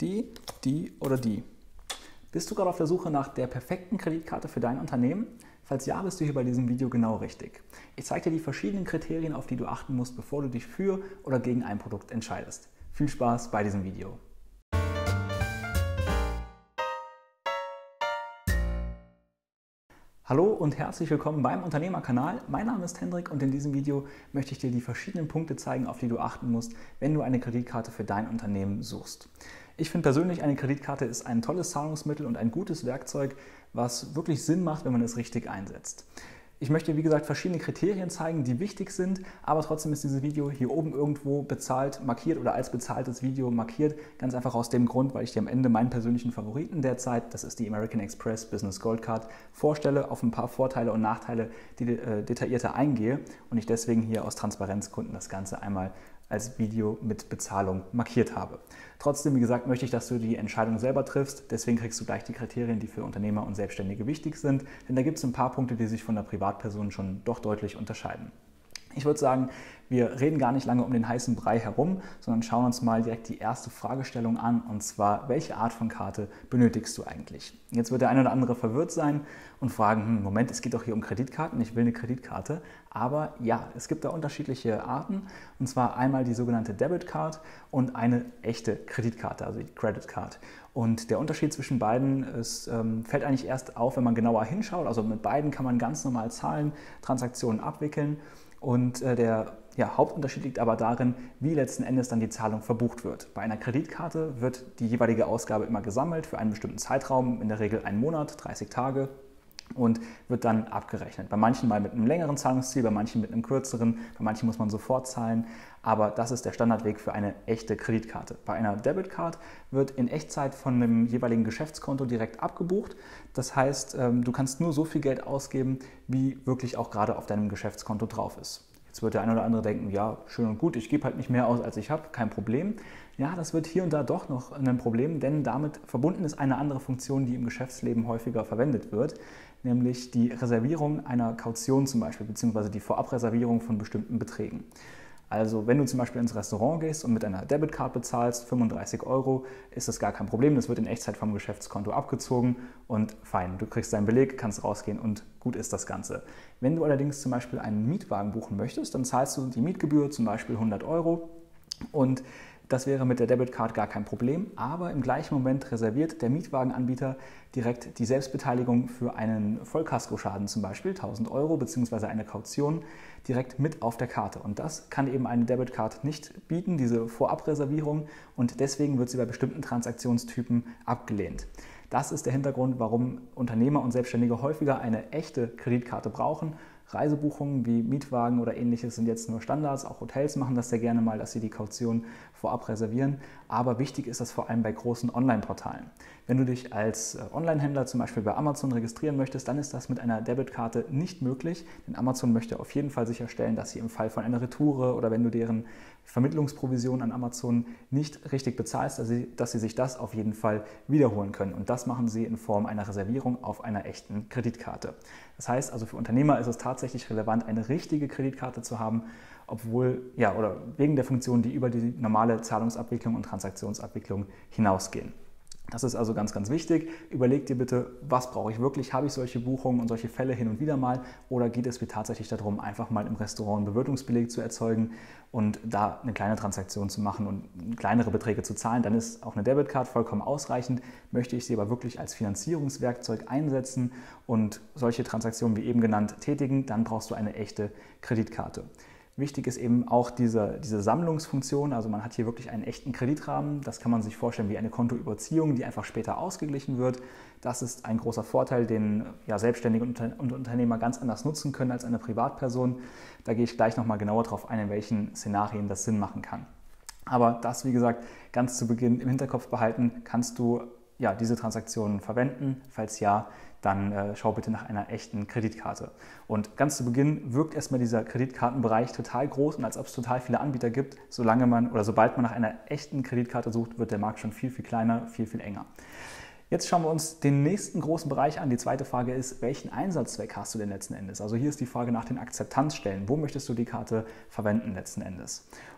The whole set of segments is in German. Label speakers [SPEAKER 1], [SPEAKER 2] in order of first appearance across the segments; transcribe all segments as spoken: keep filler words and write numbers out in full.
[SPEAKER 1] Die, die oder die? Bist du gerade auf der Suche nach der perfekten Kreditkarte für dein Unternehmen? Falls ja, bist du hier bei diesem Video genau richtig. Ich zeige dir die verschiedenen Kriterien, auf die du achten musst, bevor du dich für oder gegen ein Produkt entscheidest. Viel Spaß bei diesem Video. Hallo und herzlich willkommen beim Unternehmerkanal. Mein Name ist Hendrik und in diesem Video möchte ich dir die verschiedenen Punkte zeigen, auf die du achten musst, wenn du eine Kreditkarte für dein Unternehmen suchst. Ich finde persönlich, eine Kreditkarte ist ein tolles Zahlungsmittel und ein gutes Werkzeug, was wirklich Sinn macht, wenn man es richtig einsetzt. Ich möchte, wie gesagt, verschiedene Kriterien zeigen, die wichtig sind, aber trotzdem ist dieses Video hier oben irgendwo bezahlt markiert oder als bezahltes Video markiert. Ganz einfach aus dem Grund, weil ich dir am Ende meinen persönlichen Favoriten derzeit, das ist die American Express Business Gold Card, vorstelle, auf ein paar Vorteile und Nachteile, die äh, detaillierter eingehe und ich deswegen hier aus Transparenzgründen das Ganze einmal als Video mit Bezahlung markiert habe. Trotzdem, wie gesagt, möchte ich, dass du die Entscheidung selber triffst. Deswegen kriegst du gleich die Kriterien, die für Unternehmer und Selbstständige wichtig sind. Denn da gibt es ein paar Punkte, die sich von der Privatperson schon doch deutlich unterscheiden. Ich würde sagen, wir reden gar nicht lange um den heißen Brei herum, sondern schauen uns mal direkt die erste Fragestellung an, und zwar, welche Art von Karte benötigst du eigentlich? Jetzt wird der eine oder andere verwirrt sein und fragen, hm, Moment, es geht doch hier um Kreditkarten, ich will eine Kreditkarte. Aber ja, es gibt da unterschiedliche Arten, und zwar einmal die sogenannte Debit Card und eine echte Kreditkarte, also die Credit Card. Und der Unterschied zwischen beiden ist, ähm, fällt eigentlich erst auf, wenn man genauer hinschaut. Also mit beiden kann man ganz normal Zahlen, Transaktionen abwickeln. Und äh, der ja, Hauptunterschied liegt aber darin, wie letzten Endes dann die Zahlung verbucht wird. Bei einer Kreditkarte wird die jeweilige Ausgabe immer gesammelt für einen bestimmten Zeitraum, in der Regel einen Monat, dreißig Tage, und wird dann abgerechnet. Bei manchen mal mit einem längeren Zahlungsziel, bei manchen mit einem kürzeren, bei manchen muss man sofort zahlen. Aber das ist der Standardweg für eine echte Kreditkarte. Bei einer Debitcard wird in Echtzeit von dem jeweiligen Geschäftskonto direkt abgebucht. Das heißt, du kannst nur so viel Geld ausgeben, wie wirklich auch gerade auf deinem Geschäftskonto drauf ist. Jetzt wird der eine oder andere denken, ja, schön und gut, ich gebe halt nicht mehr aus, als ich habe, kein Problem. Ja, das wird hier und da doch noch ein Problem, denn damit verbunden ist eine andere Funktion, die im Geschäftsleben häufiger verwendet wird, nämlich die Reservierung einer Kaution zum Beispiel, beziehungsweise die Vorabreservierung von bestimmten Beträgen. Also wenn du zum Beispiel ins Restaurant gehst und mit einer Debitcard bezahlst, fünfunddreißig Euro, ist das gar kein Problem. Das wird in Echtzeit vom Geschäftskonto abgezogen und fein. Du kriegst deinen Beleg, kannst rausgehen und gut ist das Ganze. Wenn du allerdings zum Beispiel einen Mietwagen buchen möchtest, dann zahlst du die Mietgebühr, zum Beispiel hundert Euro, und das wäre mit der Debitcard gar kein Problem, aber im gleichen Moment reserviert der Mietwagenanbieter direkt die Selbstbeteiligung für einen Vollkaskoschaden, zum Beispiel tausend Euro bzw. eine Kaution, direkt mit auf der Karte. Und das kann eben eine Debitcard nicht bieten, diese Vorabreservierung, und deswegen wird sie bei bestimmten Transaktionstypen abgelehnt. Das ist der Hintergrund, warum Unternehmer und Selbstständige häufiger eine echte Kreditkarte brauchen. Reisebuchungen wie Mietwagen oder ähnliches sind jetzt nur Standards, auch Hotels machen das sehr gerne mal, dass sie die Kaution vorab reservieren, aber wichtig ist das vor allem bei großen Online-Portalen. Wenn du dich als Online-Händler zum Beispiel bei Amazon registrieren möchtest, dann ist das mit einer Debitkarte nicht möglich, denn Amazon möchte auf jeden Fall sicherstellen, dass sie im Fall von einer Retoure oder wenn du deren Vermittlungsprovision an Amazon nicht richtig bezahlst, dass sie, dass sie sich das auf jeden Fall wiederholen können, und das machen sie in Form einer Reservierung auf einer echten Kreditkarte. Das heißt also, für Unternehmer ist es tatsächlich relevant, eine richtige Kreditkarte zu haben, obwohl, ja, oder wegen der Funktionen, die über die normale Zahlungsabwicklung und Transaktionsabwicklung hinausgehen. Das ist also ganz, ganz wichtig. Überleg dir bitte, was brauche ich wirklich? Habe ich solche Buchungen und solche Fälle hin und wieder mal? Oder geht es mir tatsächlich darum, einfach mal im Restaurant einen Bewirtungsbeleg zu erzeugen und da eine kleine Transaktion zu machen und kleinere Beträge zu zahlen? Dann ist auch eine Debitcard vollkommen ausreichend. Möchte ich sie aber wirklich als Finanzierungswerkzeug einsetzen und solche Transaktionen wie eben genannt tätigen, dann brauchst du eine echte Kreditkarte. Wichtig ist eben auch diese, diese Sammlungsfunktion, also man hat hier wirklich einen echten Kreditrahmen, das kann man sich vorstellen wie eine Kontoüberziehung, die einfach später ausgeglichen wird. Das ist ein großer Vorteil, den ja, Selbstständige und Unternehmer ganz anders nutzen können als eine Privatperson. Da gehe ich gleich nochmal genauer drauf ein, in welchen Szenarien das Sinn machen kann. Aber das, wie gesagt, ganz zu Beginn im Hinterkopf behalten, kannst du ja, diese Transaktionen verwenden? Falls ja, dann äh, schau bitte nach einer echten Kreditkarte. Und ganz zu Beginn wirkt erstmal dieser Kreditkartenbereich total groß und als ob es total viele Anbieter gibt. Solange man oder sobald man nach einer echten Kreditkarte sucht, wird der Markt schon viel, viel kleiner, viel, viel enger. Jetzt schauen wir uns den nächsten großen Bereich an. Die zweite Frage ist, welchen Einsatzzweck hast du denn letzten Endes? Also hier ist die Frage nach den Akzeptanzstellen. Wo möchtest du die Karte verwenden letzten Endes?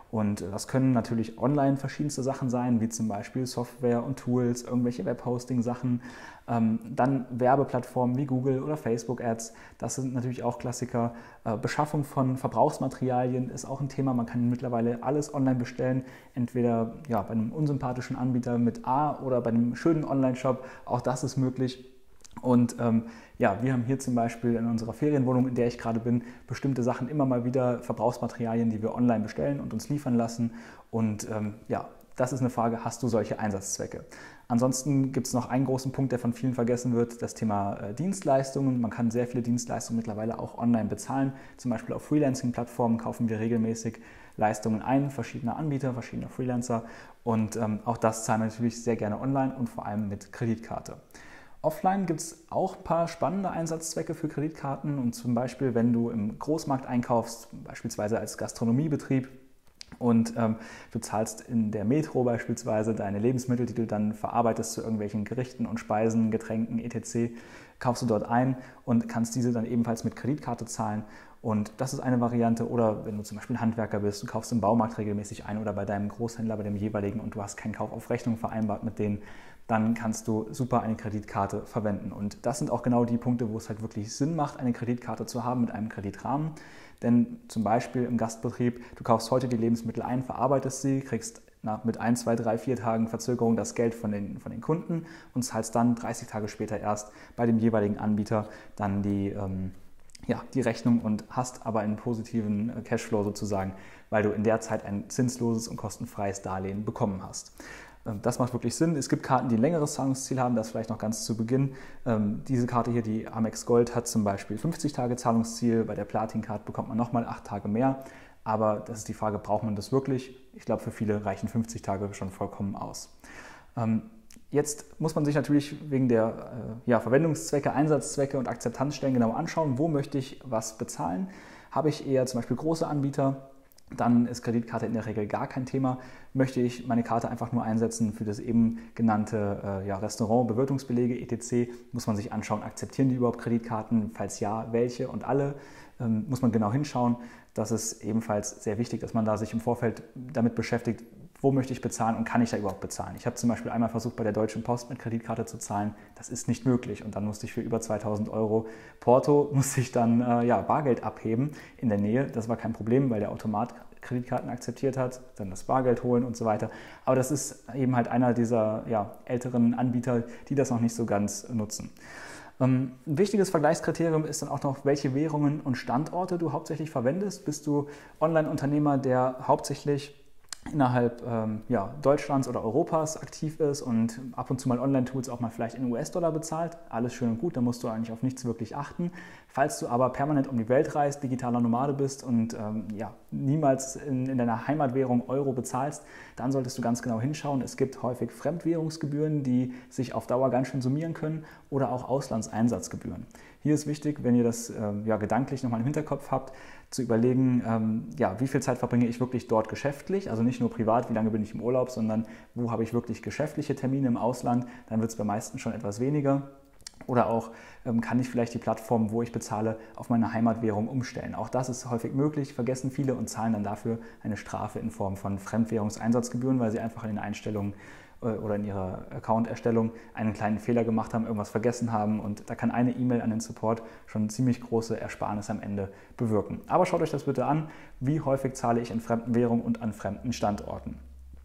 [SPEAKER 1] Und das können natürlich online verschiedenste Sachen sein, wie zum Beispiel Software und Tools, irgendwelche Webhosting-Sachen, ähm, dann Werbeplattformen wie Google oder Facebook-Ads, das sind natürlich auch Klassiker. Äh, Beschaffung von Verbrauchsmaterialien ist auch ein Thema, man kann mittlerweile alles online bestellen, entweder ja, bei einem unsympathischen Anbieter mit A oder bei einem schönen Online-Shop, auch das ist möglich. Und ähm, ja, wir haben hier zum Beispiel in unserer Ferienwohnung, in der ich gerade bin, bestimmte Sachen immer mal wieder, Verbrauchsmaterialien, die wir online bestellen und uns liefern lassen. Und ähm, ja, das ist eine Frage, hast du solche Einsatzzwecke? Ansonsten gibt es noch einen großen Punkt, der von vielen vergessen wird, das Thema äh, Dienstleistungen. Man kann sehr viele Dienstleistungen mittlerweile auch online bezahlen. Zum Beispiel auf Freelancing-Plattformen kaufen wir regelmäßig Leistungen ein, verschiedener Anbieter, verschiedener Freelancer. Und ähm, auch das zahlen wir natürlich sehr gerne online und vor allem mit Kreditkarte. Offline gibt es auch ein paar spannende Einsatzzwecke für Kreditkarten und zum Beispiel, wenn du im Großmarkt einkaufst, beispielsweise als Gastronomiebetrieb und ähm, du zahlst in der Metro beispielsweise deine Lebensmittel, die du dann verarbeitest zu irgendwelchen Gerichten und Speisen, Getränken et cetera, kaufst du dort ein und kannst diese dann ebenfalls mit Kreditkarte zahlen. Und das ist eine Variante. Oder wenn du zum Beispiel Handwerker bist, du kaufst im Baumarkt regelmäßig ein oder bei deinem Großhändler, bei dem jeweiligen und du hast keinen Kauf auf Rechnung vereinbart mit denen, dann kannst du super eine Kreditkarte verwenden. Und das sind auch genau die Punkte, wo es halt wirklich Sinn macht, eine Kreditkarte zu haben mit einem Kreditrahmen. Denn zum Beispiel im Gastbetrieb, du kaufst heute die Lebensmittel ein, verarbeitest sie, kriegst na, mit ein, zwei, drei, vier Tagen Verzögerung das Geld von den, von den Kunden und zahlst dann dreißig Tage später erst bei dem jeweiligen Anbieter dann die, ähm, ja, die Rechnung und hast aber einen positiven Cashflow sozusagen, weil du in der Zeit ein zinsloses und kostenfreies Darlehen bekommen hast. Das macht wirklich Sinn. Es gibt Karten, die ein längeres Zahlungsziel haben, das vielleicht noch ganz zu Beginn. Ähm, diese Karte hier, die Amex Gold, hat zum Beispiel fünfzig Tage Zahlungsziel. Bei der Platin Card bekommt man nochmal acht Tage mehr. Aber das ist die Frage, braucht man das wirklich? Ich glaube, für viele reichen fünfzig Tage schon vollkommen aus. Ähm, jetzt muss man sich natürlich wegen der äh, ja, Verwendungszwecke, Einsatzzwecke und Akzeptanzstellen genau anschauen, wo möchte ich was bezahlen. Habe ich eher zum Beispiel große Anbieter, dann ist Kreditkarte in der Regel gar kein Thema. Möchte ich meine Karte einfach nur einsetzen für das eben genannte äh, ja, Restaurant, Bewirtungsbelege et cetera, muss man sich anschauen, akzeptieren die überhaupt Kreditkarten? Falls ja, welche und alle, ähm, muss man genau hinschauen. Das ist ebenfalls sehr wichtig, dass man da sich im Vorfeld damit beschäftigt, wo möchte ich bezahlen und kann ich da überhaupt bezahlen. Ich habe zum Beispiel einmal versucht, bei der Deutschen Post mit Kreditkarte zu zahlen. Das ist nicht möglich und dann musste ich für über zweitausend Euro Porto, musste ich dann äh, ja, Bargeld abheben in der Nähe. Das war kein Problem, weil der Automat Kreditkarten akzeptiert hat, dann das Bargeld holen und so weiter. Aber das ist eben halt einer dieser ja, älteren Anbieter, die das noch nicht so ganz nutzen. Ähm, ein wichtiges Vergleichskriterium ist dann auch noch, welche Währungen und Standorte du hauptsächlich verwendest. Bist du Online-Unternehmer, der hauptsächlich innerhalb ähm, ja, Deutschlands oder Europas aktiv ist und ab und zu mal Online-Tools auch mal vielleicht in U S-Dollar bezahlt, alles schön und gut, da musst du eigentlich auf nichts wirklich achten. Falls du aber permanent um die Welt reist, digitaler Nomade bist und ähm, ja, niemals in, in deiner Heimatwährung Euro bezahlst, dann solltest du ganz genau hinschauen. Es gibt häufig Fremdwährungsgebühren, die sich auf Dauer ganz schön summieren können oder auch Auslandseinsatzgebühren. Hier ist wichtig, wenn ihr das ähm, ja, gedanklich nochmal im Hinterkopf habt, zu überlegen, ähm, ja, wie viel Zeit verbringe ich wirklich dort geschäftlich, also nicht nur privat, wie lange bin ich im Urlaub, sondern wo habe ich wirklich geschäftliche Termine im Ausland, dann wird es bei meisten schon etwas weniger. Oder auch ähm, kann ich vielleicht die Plattform, wo ich bezahle, auf meine Heimatwährung umstellen. Auch das ist häufig möglich, vergessen viele und zahlen dann dafür eine Strafe in Form von Fremdwährungseinsatzgebühren, weil sie einfach in den Einstellungen oder in ihrer Account-Erstellung einen kleinen Fehler gemacht haben, irgendwas vergessen haben und da kann eine E-Mail an den Support schon ziemlich große Ersparnis am Ende bewirken. Aber schaut euch das bitte an, wie häufig zahle ich in fremden Währungen und an fremden Standorten.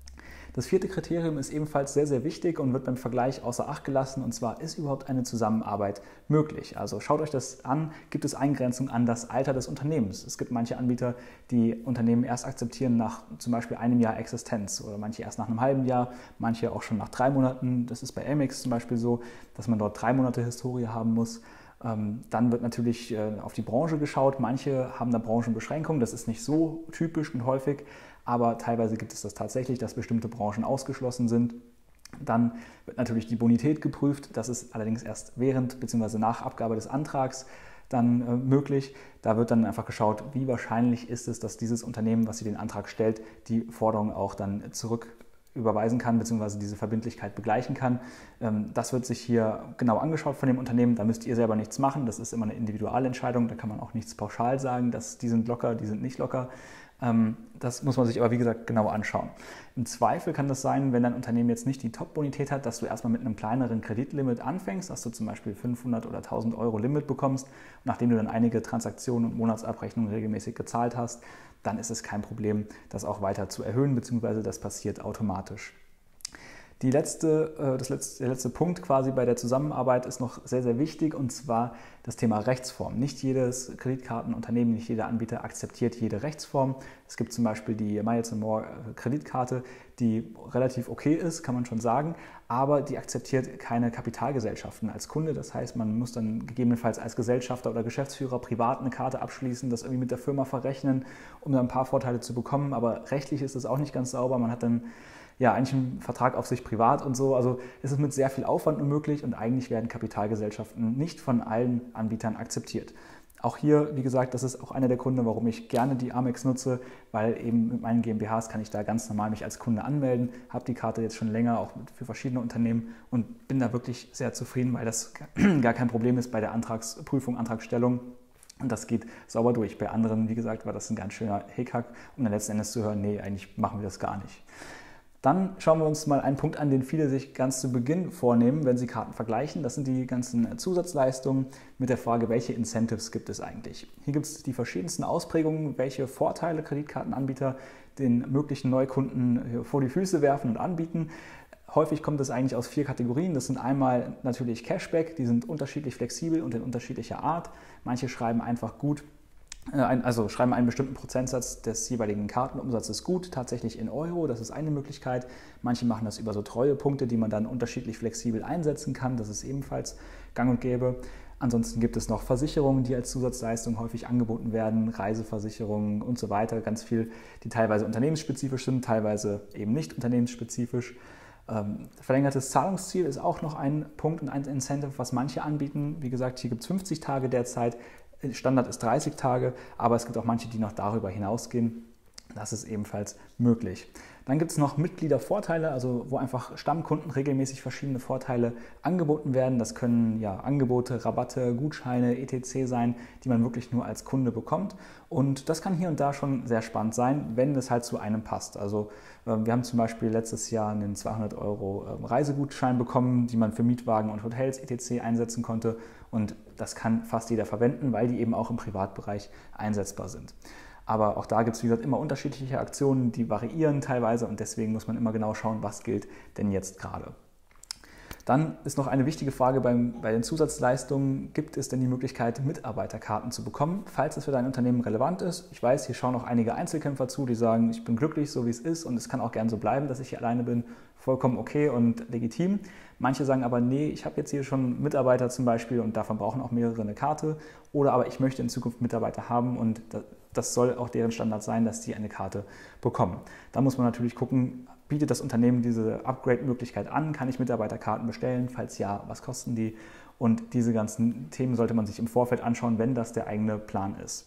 [SPEAKER 1] Das vierte Kriterium ist ebenfalls sehr, sehr wichtig und wird beim Vergleich außer Acht gelassen, und zwar, ist überhaupt eine Zusammenarbeit möglich? Also schaut euch das an, gibt es Eingrenzung an das Alter des Unternehmens? Es gibt manche Anbieter, die Unternehmen erst akzeptieren nach zum Beispiel einem Jahr Existenz oder manche erst nach einem halben Jahr, manche auch schon nach drei Monaten. Das ist bei Amex zum Beispiel so, dass man dort drei Monate Historie haben muss. Dann wird natürlich auf die Branche geschaut. Manche haben da Branchenbeschränkungen, das ist nicht so typisch und häufig, aber teilweise gibt es das tatsächlich, dass bestimmte Branchen ausgeschlossen sind. Dann wird natürlich die Bonität geprüft, das ist allerdings erst während bzw. nach Abgabe des Antrags dann äh, möglich. Da wird dann einfach geschaut, wie wahrscheinlich ist es, dass dieses Unternehmen, was sie den Antrag stellt, die Forderung auch dann zurück überweisen kann bzw. diese Verbindlichkeit begleichen kann. Das wird sich hier genau angeschaut von dem Unternehmen, da müsst ihr selber nichts machen, das ist immer eine Individualentscheidung, da kann man auch nichts pauschal sagen, dass die sind locker, die sind nicht locker. Ähm, das muss man sich aber, wie gesagt, genau anschauen. Im Zweifel kann das sein, wenn dein Unternehmen jetzt nicht die Top-Bonität hat, dass du erstmal mit einem kleineren Kreditlimit anfängst, dass du zum Beispiel fünfhundert oder tausend Euro Limit bekommst. Nachdem du dann einige Transaktionen und Monatsabrechnungen regelmäßig gezahlt hast, dann ist es kein Problem, das auch weiter zu erhöhen, beziehungsweise das passiert automatisch. Die letzte, das letzte, der letzte Punkt quasi bei der Zusammenarbeit ist noch sehr, sehr wichtig, und zwar das Thema Rechtsform. Nicht jedes Kreditkartenunternehmen, nicht jeder Anbieter akzeptiert jede Rechtsform. Es gibt zum Beispiel die Miles and More Kreditkarte, die relativ okay ist, kann man schon sagen, aber die akzeptiert keine Kapitalgesellschaften als Kunde. Das heißt, man muss dann gegebenenfalls als Gesellschafter oder Geschäftsführer privat eine Karte abschließen, das irgendwie mit der Firma verrechnen, um dann ein paar Vorteile zu bekommen. Aber rechtlich ist das auch nicht ganz sauber. Man hat dann ja, eigentlich ein Vertrag auf sich privat und so. Also es ist mit sehr viel Aufwand nur möglich, und eigentlich werden Kapitalgesellschaften nicht von allen Anbietern akzeptiert. Auch hier, wie gesagt, das ist auch einer der Gründe, warum ich gerne die Amex nutze, weil eben mit meinen GmbHs kann ich da ganz normal mich als Kunde anmelden, habe die Karte jetzt schon länger, auch für verschiedene Unternehmen, und bin da wirklich sehr zufrieden, weil das gar kein Problem ist bei der Antragsprüfung, Antragstellung. Und das geht sauber durch. Bei anderen, wie gesagt, war das ein ganz schöner Hickhack, um dann letzten Endes zu hören, nee, eigentlich machen wir das gar nicht. Dann schauen wir uns mal einen Punkt an, den viele sich ganz zu Beginn vornehmen, wenn sie Karten vergleichen. Das sind die ganzen Zusatzleistungen mit der Frage, welche Incentives gibt es eigentlich. Hier gibt es die verschiedensten Ausprägungen, welche Vorteile Kreditkartenanbieter den möglichen Neukunden vor die Füße werfen und anbieten. Häufig kommt es eigentlich aus vier Kategorien. Das sind einmal natürlich Cashback, die sind unterschiedlich flexibel und in unterschiedlicher Art. Manche schreiben einfach gut, also schreiben einen bestimmten Prozentsatz des jeweiligen Kartenumsatzes gut, tatsächlich in Euro, das ist eine Möglichkeit. Manche machen das über so Treuepunkte, die man dann unterschiedlich flexibel einsetzen kann, das ist ebenfalls gang und gäbe. Ansonsten gibt es noch Versicherungen, die als Zusatzleistung häufig angeboten werden, Reiseversicherungen und so weiter, ganz viel, die teilweise unternehmensspezifisch sind, teilweise eben nicht unternehmensspezifisch. Ähm, verlängertes Zahlungsziel ist auch noch ein Punkt und ein Incentive, was manche anbieten. Wie gesagt, hier gibt es fünfzig Tage derzeit. Standard ist dreißig Tage, aber es gibt auch manche, die noch darüber hinausgehen. Das ist ebenfalls möglich. Dann gibt es noch Mitgliedervorteile, also wo einfach Stammkunden regelmäßig verschiedene Vorteile angeboten werden. Das können ja Angebote, Rabatte, Gutscheine, et cetera sein, die man wirklich nur als Kunde bekommt. Und das kann hier und da schon sehr spannend sein, wenn es halt zu einem passt. Also äh, wir haben zum Beispiel letztes Jahr einen zweihundert Euro äh, Reisegutschein bekommen, die man für Mietwagen und Hotels et cetera einsetzen konnte. Und das kann fast jeder verwenden, weil die eben auch im Privatbereich einsetzbar sind. Aber auch da gibt es, wie gesagt, immer unterschiedliche Aktionen, die variieren teilweise, und deswegen muss man immer genau schauen, was gilt denn jetzt gerade. Dann ist noch eine wichtige Frage beim, bei den Zusatzleistungen: Gibt es denn die Möglichkeit, Mitarbeiterkarten zu bekommen, falls es für dein Unternehmen relevant ist? Ich weiß, hier schauen auch einige Einzelkämpfer zu, die sagen, ich bin glücklich, so wie es ist, und es kann auch gern so bleiben, dass ich hier alleine bin. Vollkommen okay und legitim. Manche sagen aber, nee, ich habe jetzt hier schon Mitarbeiter zum Beispiel und davon brauchen auch mehrere eine Karte. Oder aber ich möchte in Zukunft Mitarbeiter haben, und das soll auch deren Standard sein, dass die eine Karte bekommen. Da muss man natürlich gucken, bietet das Unternehmen diese Upgrade-Möglichkeit an? Kann ich Mitarbeiterkarten bestellen? Falls ja, was kosten die? Und diese ganzen Themen sollte man sich im Vorfeld anschauen, wenn das der eigene Plan ist.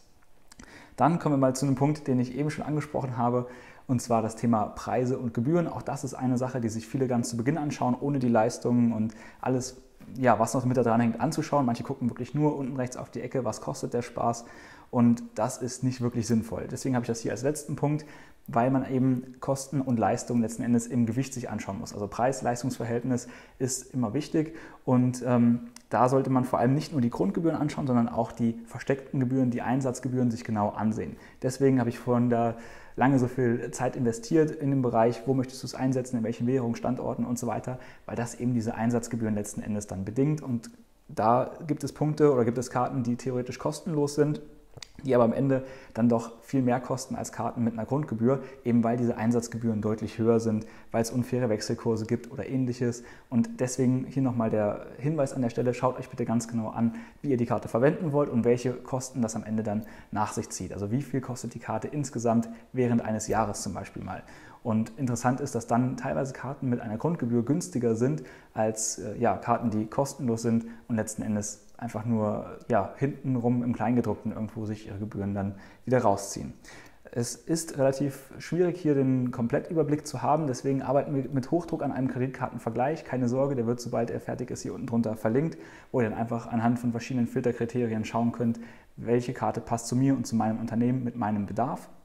[SPEAKER 1] Dann kommen wir mal zu einem Punkt, den ich eben schon angesprochen habe, und zwar das Thema Preise und Gebühren. Auch das ist eine Sache, die sich viele ganz zu Beginn anschauen, ohne die Leistungen und alles, ja, was noch mit da dran hängt, anzuschauen. Manche gucken wirklich nur unten rechts auf die Ecke, was kostet der Spaß, und das ist nicht wirklich sinnvoll. Deswegen habe ich das hier als letzten Punkt, weil man eben Kosten und Leistung letzten Endes im Gewicht sich anschauen muss. Also Preis-Leistungs-Verhältnis ist immer wichtig, und ähm, da sollte man vor allem nicht nur die Grundgebühren anschauen, sondern auch die versteckten Gebühren, die Einsatzgebühren sich genau ansehen. Deswegen habe ich vorhin da lange so viel Zeit investiert in den Bereich, wo möchtest du es einsetzen, in welchen Währungen, Standorten und so weiter, weil das eben diese Einsatzgebühren letzten Endes dann bedingt, und da gibt es Punkte oder gibt es Karten, die theoretisch kostenlos sind, die aber am Ende dann doch viel mehr kosten als Karten mit einer Grundgebühr, eben weil diese Einsatzgebühren deutlich höher sind, weil es unfaire Wechselkurse gibt oder ähnliches. Und deswegen hier nochmal der Hinweis an der Stelle: Schaut euch bitte ganz genau an, wie ihr die Karte verwenden wollt und welche Kosten das am Ende dann nach sich zieht. Also wie viel kostet die Karte insgesamt während eines Jahres zum Beispiel mal. Und interessant ist, dass dann teilweise Karten mit einer Grundgebühr günstiger sind als äh, ja, Karten, die kostenlos sind und letzten Endes einfach nur ja, hintenrum im Kleingedruckten irgendwo sich ihre Gebühren dann wieder rausziehen. Es ist relativ schwierig, hier den Komplettüberblick zu haben, deswegen arbeiten wir mit Hochdruck an einem Kreditkartenvergleich. Keine Sorge, der wird, sobald er fertig ist, hier unten drunter verlinkt, wo ihr dann einfach anhand von verschiedenen Filterkriterien schauen könnt, welche Karte passt zu mir und zu meinem Unternehmen mit meinem Bedarf.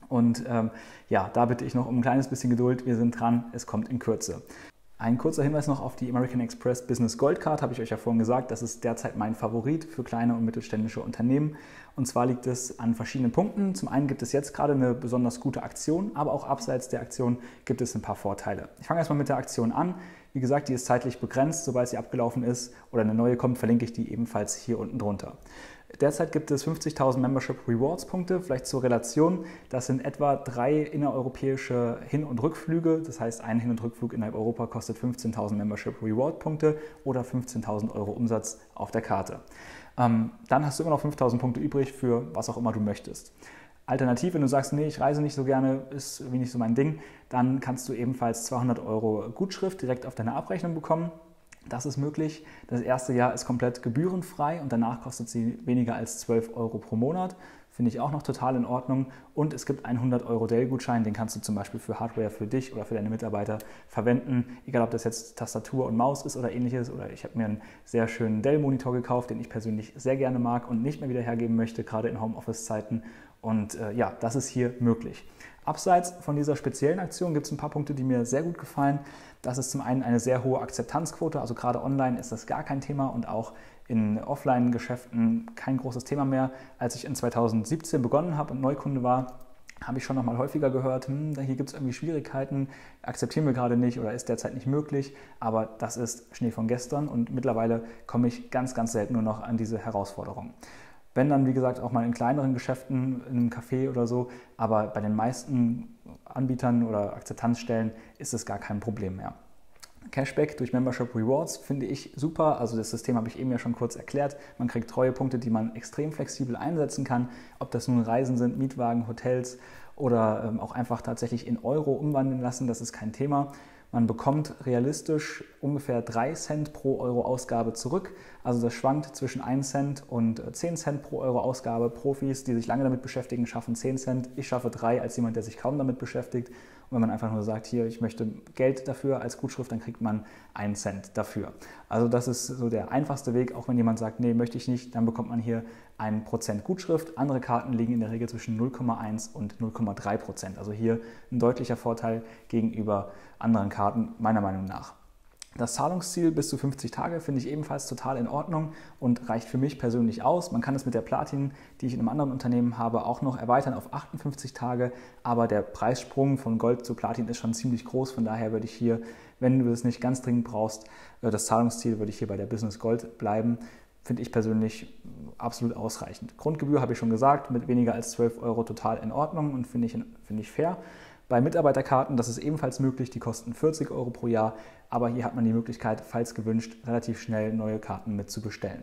[SPEAKER 1] Und ähm, ja, da bitte ich noch um ein kleines bisschen Geduld. Wir sind dran, es kommt in Kürze. Ein kurzer Hinweis noch auf die American Express Business Gold Card, habe ich euch ja vorhin gesagt. Das ist derzeit mein Favorit für kleine und mittelständische Unternehmen. Und zwar liegt es an verschiedenen Punkten. Zum einen gibt es jetzt gerade eine besonders gute Aktion, aber auch abseits der Aktion gibt es ein paar Vorteile. Ich fange erstmal mit der Aktion an. Wie gesagt, die ist zeitlich begrenzt. Sobald sie abgelaufen ist oder eine neue kommt, verlinke ich die ebenfalls hier unten drunter. Derzeit gibt es fünfzigtausend Membership Rewards Punkte, vielleicht zur Relation. Das sind etwa drei innereuropäische Hin- und Rückflüge. Das heißt, ein Hin- und Rückflug innerhalb Europa kostet fünfzehntausend Membership Reward Punkte oder fünfzehntausend Euro Umsatz auf der Karte. Ähm, dann hast du immer noch fünftausend Punkte übrig für was auch immer du möchtest. Alternativ, wenn du sagst, nee, ich reise nicht so gerne, ist irgendwie nicht so mein Ding, dann kannst du ebenfalls zweihundert Euro Gutschrift direkt auf deine Abrechnung bekommen. Das ist möglich. Das erste Jahr ist komplett gebührenfrei und danach kostet sie weniger als zwölf Euro pro Monat. Finde ich auch noch total in Ordnung. Und es gibt einen hundert Euro Dell-Gutschein, den kannst du zum Beispiel für Hardware für dich oder für deine Mitarbeiter verwenden. Egal, ob das jetzt Tastatur und Maus ist oder ähnliches. Oder ich habe mir einen sehr schönen Dell-Monitor gekauft, den ich persönlich sehr gerne mag und nicht mehr wieder hergeben möchte, gerade in Homeoffice-Zeiten. Und äh, ja, das ist hier möglich. Abseits von dieser speziellen Aktion gibt es ein paar Punkte, die mir sehr gut gefallen. Das ist zum einen eine sehr hohe Akzeptanzquote, also gerade online ist das gar kein Thema und auch in Offline-Geschäften kein großes Thema mehr. Als ich in zweitausendsiebzehn begonnen habe und Neukunde war, habe ich schon noch mal häufiger gehört, hm, hier gibt es irgendwie Schwierigkeiten, akzeptieren wir gerade nicht oder ist derzeit nicht möglich, aber das ist Schnee von gestern und mittlerweile komme ich ganz, ganz selten nur noch an diese Herausforderung. Wenn dann, wie gesagt, auch mal in kleineren Geschäften, in einem Café oder so, aber bei den meisten Anbietern oder Akzeptanzstellen ist es gar kein Problem mehr. Cashback durch Membership Rewards finde ich super, also das System habe ich eben ja schon kurz erklärt. Man kriegt Treuepunkte, die man extrem flexibel einsetzen kann, ob das nun Reisen sind, Mietwagen, Hotels oder ähm, auch einfach tatsächlich in Euro umwandeln lassen, das ist kein Thema. Man bekommt realistisch ungefähr drei Cent pro Euro Ausgabe zurück. Also das schwankt zwischen ein Cent und zehn Cent pro Euro Ausgabe. Profis, die sich lange damit beschäftigen, schaffen zehn Cent. Ich schaffe drei als jemand, der sich kaum damit beschäftigt. Und wenn man einfach nur sagt, hier, ich möchte Geld dafür als Gutschrift, dann kriegt man einen Cent dafür. Also das ist so der einfachste Weg. Auch wenn jemand sagt, nee, möchte ich nicht, dann bekommt man hier ein Prozent Gutschrift. Andere Karten liegen in der Regel zwischen null Komma eins und null Komma drei Prozent. Also hier ein deutlicher Vorteil gegenüber anderen Karten, meiner Meinung nach. Das Zahlungsziel bis zu fünfzig Tage finde ich ebenfalls total in Ordnung und reicht für mich persönlich aus. Man kann es mit der Platin, die ich in einem anderen Unternehmen habe, auch noch erweitern auf achtundfünfzig Tage, aber der Preissprung von Gold zu Platin ist schon ziemlich groß. Von daher würde ich hier, wenn du es nicht ganz dringend brauchst, das Zahlungsziel würde ich hier bei der Business Gold bleiben. Finde ich persönlich absolut ausreichend. Grundgebühr habe ich schon gesagt, mit weniger als zwölf Euro total in Ordnung und finde ich, finde ich fair. Bei Mitarbeiterkarten, das ist ebenfalls möglich, die kosten vierzig Euro pro Jahr, aber hier hat man die Möglichkeit, falls gewünscht, relativ schnell neue Karten mit zu bestellen.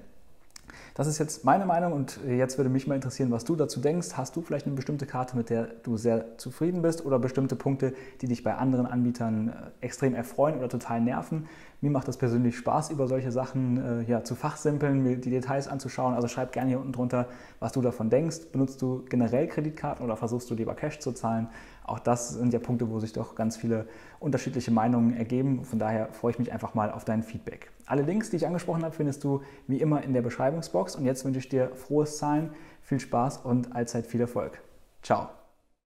[SPEAKER 1] Das ist jetzt meine Meinung und jetzt würde mich mal interessieren, was du dazu denkst. Hast du vielleicht eine bestimmte Karte, mit der du sehr zufrieden bist oder bestimmte Punkte, die dich bei anderen Anbietern extrem erfreuen oder total nerven? Mir macht das persönlich Spaß, über solche Sachen äh, ja, zu fachsimpeln, mir die Details anzuschauen. Also schreib gerne hier unten drunter, was du davon denkst. Benutzt du generell Kreditkarten oder versuchst du lieber Cash zu zahlen? Auch das sind ja Punkte, wo sich doch ganz viele unterschiedliche Meinungen ergeben. Von daher freue ich mich einfach mal auf dein Feedback. Alle Links, die ich angesprochen habe, findest du wie immer in der Beschreibungsbox. Und jetzt wünsche ich dir frohes Zahlen, viel Spaß und allzeit viel Erfolg. Ciao.